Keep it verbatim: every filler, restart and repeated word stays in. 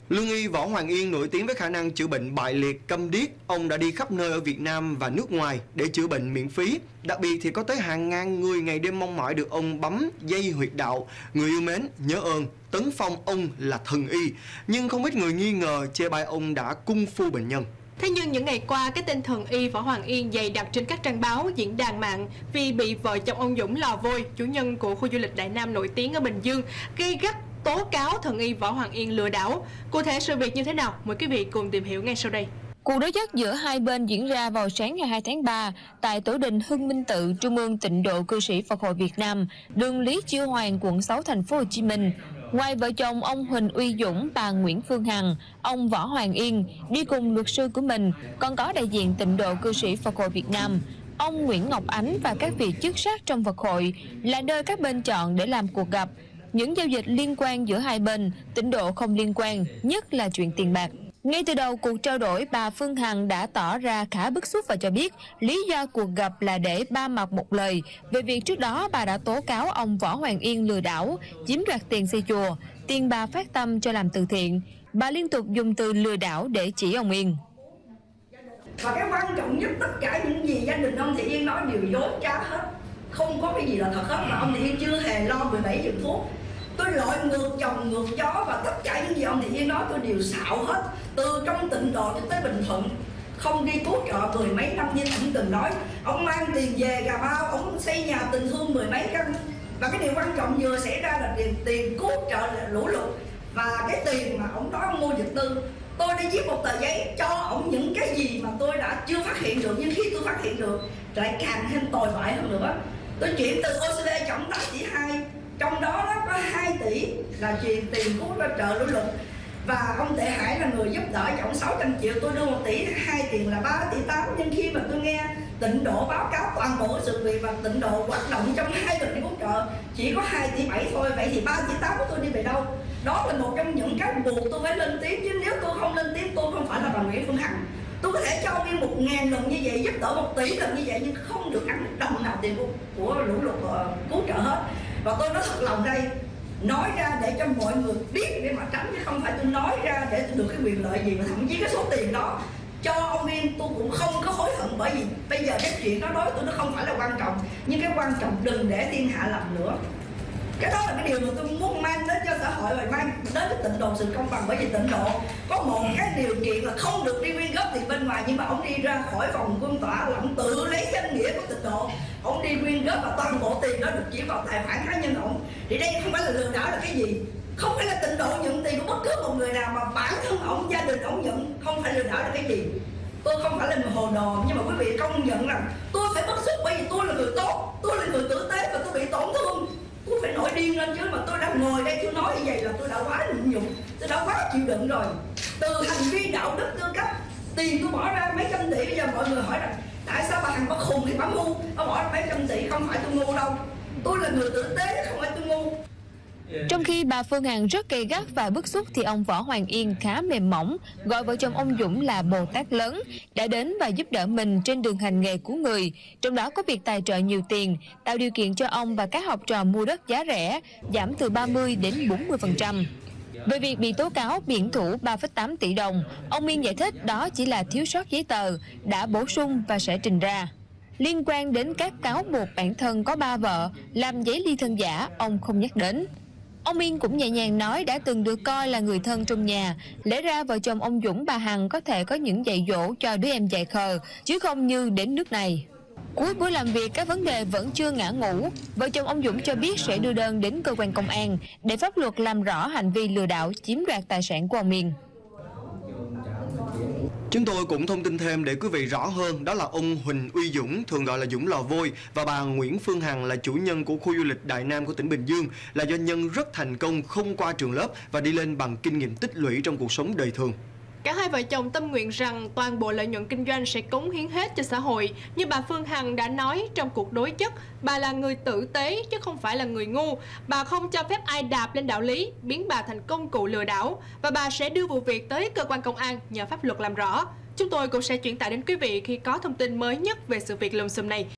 Lương y Võ Hoàng Yên nổi tiếng với khả năng chữa bệnh bại liệt, câm điếc. Ông đã đi khắp nơi ở Việt Nam và nước ngoài để chữa bệnh miễn phí. Đặc biệt thì có tới hàng ngàn người ngày đêm mong mỏi được ông bấm dây huyệt đạo. Người yêu mến, nhớ ơn, tấn phong ông là thần y. Nhưng không ít người nghi ngờ chê bai ông đã cung phu bệnh nhân. Thế nhưng những ngày qua, cái tên thần y Võ Hoàng Yên dày đặc trên các trang báo, diễn đàn mạng vì bị vợ chồng ông Dũng Lò Vôi, chủ nhân của khu du lịch Đại Nam nổi tiếng ở Bình Dương, gây gắt tố cáo thần y Võ Hoàng Yên lừa đảo. Cụ thể sự việc như thế nào? Mời quý vị cùng tìm hiểu ngay sau đây. Cuộc đối chất giữa hai bên diễn ra vào sáng ngày hai tháng ba tại tổ đình Hưng Minh Tự, Trung ương Tịnh độ Cư sĩ Phật hội Việt Nam, đường Lý Chiêu Hoàng, quận sáu, thành phố Hồ Chí Minh. Ngoài vợ chồng ông Huỳnh Uy Dũng, bà Nguyễn Phương Hằng, ông Võ Hoàng Yên đi cùng luật sư của mình, còn có đại diện Tịnh độ Cư sĩ Phật hội Việt Nam, ông Nguyễn Ngọc Ánh và các vị chức sắc trong Phật hội là nơi các bên chọn để làm cuộc gặp. Những giao dịch liên quan giữa hai bên, Tịnh độ không liên quan, nhất là chuyện tiền bạc. Ngay từ đầu cuộc trao đổi, bà Phương Hằng đã tỏ ra khá bức xúc và cho biết lý do cuộc gặp là để ba mặt một lời về việc trước đó bà đã tố cáo ông Võ Hoàng Yên lừa đảo, chiếm đoạt tiền xây chùa, tiền bà phát tâm cho làm từ thiện. Bà liên tục dùng từ lừa đảo để chỉ ông Yên. Và cái quan trọng nhất, tất cả những gì gia đình ông Thị Yên nói đều dối trá hết. Không có cái gì là thật hết, mà ông Thị Yên chưa hề lo mười bảy giường thuốc. Tôi lội ngược chồng ngược chó và tất cả những gì ông Thị Yên nói tôi đều xạo hết. Từ trong Tịnh độ cho tới Bình Thuận, không đi cứu trợ mười mấy năm như ông từng nói. Ông mang tiền về Cà Mau, ông xây nhà tình thương mười mấy căn. Và cái điều quan trọng vừa xảy ra là tiền, tiền cứu trợ là lũ lụt. Và cái tiền mà ông nói ông mua vật tư, tôi đã viết một tờ giấy cho ông những cái gì mà tôi đã chưa phát hiện được. Nhưng khi tôi phát hiện được lại càng thêm tồi bại hơn nữa. Tôi chuyển từ ô xê đê cho ông tám tỷ hai, trong đó nó có hai tỷ là truyền tiền cứu trợ lũ lụt. Và ông Tệ Hải là người giúp đỡ cho ông sáu trăm triệu, tôi đưa một tỷ hai, tiền là ba tỷ tám. Nhưng khi mà tôi nghe Tịnh độ báo cáo toàn bộ sự việc và Tịnh độ hoạt động trong hai lần đi cứu trợ chỉ có hai tỷ bảy thôi, vậy thì ba tỷ tám của tôi đi về đâu? Đó là một trong những cái buộc tôi phải lên tiếng, chứ nếu tôi không lên tiếng tôi không phải là bà Nguyễn Phương Hằng. Tôi có thể cho Yên một ngàn lần như vậy, giúp đỡ một tỷ lần như vậy, nhưng không được ăn đồng nào tiền của, của lũ lụt uh, cứu trợ hết. Và tôi nói thật lòng đây, nói ra để cho mọi người biết để mà tránh, chứ không phải tôi nói ra để tôi được cái quyền lợi gì. Mà thậm chí cái số tiền đó cho ông Yên tôi cũng không có hối hận, bởi vì bây giờ cái chuyện đó đối với tôi nó không phải là quan trọng. Nhưng cái quan trọng đừng để thiên hạ làm nữa. Cái đó là cái điều mà tôi muốn mang đến cho xã hội và mang đến cái Tịnh độ sự công bằng. Bởi vì Tịnh độ có một cái điều kiện là không được đi quyên góp tiền bên ngoài, nhưng mà ông đi ra khỏi phòng quân tỏa là ông tự lấy danh nghĩa của Tịnh độ, ông đi quyên góp và toàn bộ tiền đó được chuyển vào tài khoản cá nhân ông. Thì đây không phải là lừa đảo là cái gì? Không phải là Tịnh độ nhận tiền của bất cứ một người nào, mà bản thân ông, gia đình ông nhận, không phải lừa đảo là cái gì? Tôi không phải là người hồ đồ, nhưng mà quý vị công nhận rằng tôi phải bức xúc bởi vì tôi là người tốt, tôi là người tử tế và tôi bị tổn thương. Tôi phải nổi điên lên chứ, mà tôi đang ngồi đây tôi nói như vậy là tôi đã quá nhịn nhục, tôi đã quá chịu đựng rồi. Từ hành vi đạo đức tư cách, tiền tôi bỏ ra mấy trăm tỷ, bây giờ mọi người hỏi rằng tại sao bà Hằng có khùng thì bà ngu, bà bỏ ra mấy trăm tỷ, không phải tôi ngu đâu. Tôi là người tử tế, không phải tôi ngu. Trong khi bà Phương Hằng rất gay gắt và bức xúc thì ông Võ Hoàng Yên khá mềm mỏng, gọi vợ chồng ông Dũng là Bồ Tát lớn, đã đến và giúp đỡ mình trên đường hành nghề cứu người. Trong đó có việc tài trợ nhiều tiền, tạo điều kiện cho ông và các học trò mua đất giá rẻ, giảm từ ba mươi đến bốn mươi phần trăm. Về việc bị tố cáo biển thủ ba phẩy tám tỷ đồng, ông Yên giải thích đó chỉ là thiếu sót giấy tờ, đã bổ sung và sẽ trình ra. Liên quan đến các cáo buộc bản thân có ba vợ, làm giấy ly thân giả, ông không nhắc đến. Ông Yên cũng nhẹ nhàng nói đã từng được coi là người thân trong nhà, lẽ ra vợ chồng ông Dũng bà Hằng có thể có những dạy dỗ cho đứa em dại khờ, chứ không như đến nước này. Cuối buổi làm việc, các vấn đề vẫn chưa ngã ngũ. Vợ chồng ông Dũng cho biết sẽ đưa đơn đến cơ quan công an để pháp luật làm rõ hành vi lừa đảo chiếm đoạt tài sản của ông Yên. Chúng tôi cũng thông tin thêm để quý vị rõ hơn, đó là ông Huỳnh Uy Dũng, thường gọi là Dũng Lò Vôi, và bà Nguyễn Phương Hằng là chủ nhân của khu du lịch Đại Nam của tỉnh Bình Dương, là doanh nhân rất thành công, không qua trường lớp và đi lên bằng kinh nghiệm tích lũy trong cuộc sống đời thường. Cả hai vợ chồng tâm nguyện rằng toàn bộ lợi nhuận kinh doanh sẽ cống hiến hết cho xã hội. Như bà Phương Hằng đã nói trong cuộc đối chất, bà là người tử tế chứ không phải là người ngu. Bà không cho phép ai đạp lên đạo lý, biến bà thành công cụ lừa đảo. Và bà sẽ đưa vụ việc tới cơ quan công an nhờ pháp luật làm rõ. Chúng tôi cũng sẽ chuyển tải đến quý vị khi có thông tin mới nhất về sự việc lùm xùm này.